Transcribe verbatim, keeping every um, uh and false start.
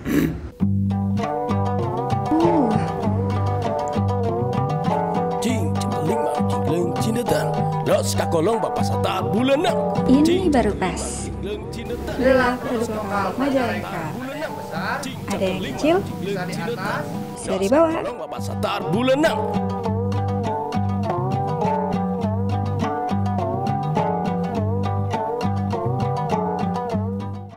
Ini baru pas. Adalah produk lokal Majalengka. Ada yang kecil, bisa di bawah.